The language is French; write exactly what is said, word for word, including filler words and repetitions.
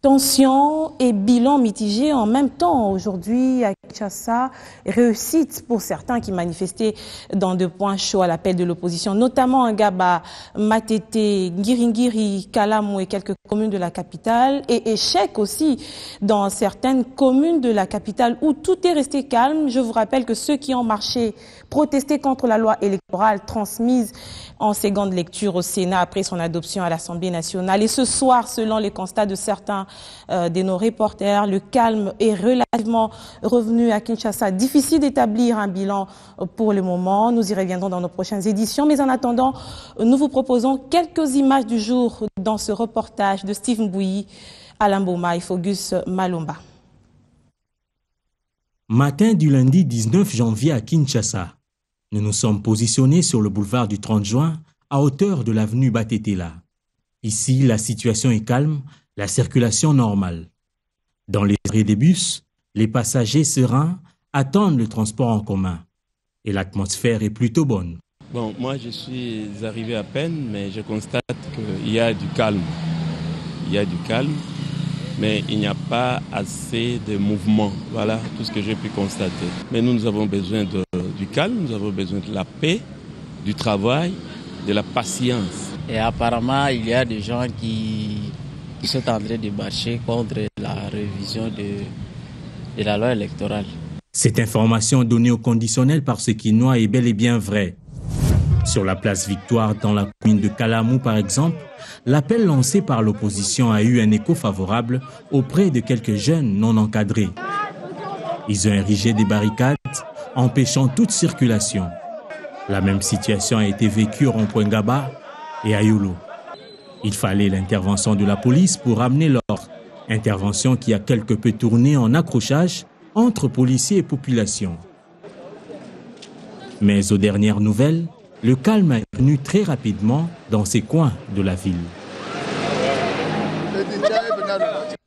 Tension et bilan mitigé en même temps aujourd'hui à Kinshasa, réussite pour certains qui manifestaient dans deux points chauds à l'appel de l'opposition, notamment Ngaba, Matete, Ngiringiri, Kalamu et quelques communes de la capitale, et échec aussi dans certaines communes de la capitale où tout est resté calme. Je vous rappelle que ceux qui ont marché, protesté contre la loi électorale transmise en seconde lecture au Sénat après son adoption à l'Assemblée nationale. Et ce soir, selon les constats de certains euh, de nos reporters, le calme est relativement revenu à Kinshasa. Difficile d'établir un bilan pour le moment. Nous y reviendrons dans nos prochaines éditions. Mais en attendant, nous vous proposons quelques images du jour dans ce reportage de Steve Mbouyi, Alain Boma et Fogus Malomba. Matin du lundi dix-neuf janvier à Kinshasa, nous nous sommes positionnés sur le boulevard du trente juin à hauteur de l'avenue Batetela. Ici, la situation est calme, la circulation normale. Dans les arrêts des bus, les passagers sereins attendent le transport en commun et l'atmosphère est plutôt bonne. Bon, moi je suis arrivé à peine, mais je constate qu'il y a du calme. Il y a du calme, mais il n'y a pas assez de mouvement. Voilà tout ce que j'ai pu constater. Mais nous, nous avons besoin de, du calme, nous avons besoin de la paix, du travail, de la patience. Et apparemment, il y a des gens qui, qui sont en train de marcher contre la révision de, de la loi électorale. Cette information donnée au conditionnel par ce Quinois est bel et bien vraie. Sur la place Victoire, dans la commune de Kalamu par exemple, l'appel lancé par l'opposition a eu un écho favorable auprès de quelques jeunes non encadrés. Ils ont érigé des barricades, empêchant toute circulation. La même situation a été vécue au rond-point Ngaba et à Yolo. Il fallait l'intervention de la police pour ramener l'ordre. Intervention qui a quelque peu tourné en accrochage entre policiers et population. Mais aux dernières nouvelles, le calme est venu très rapidement dans ces coins de la ville.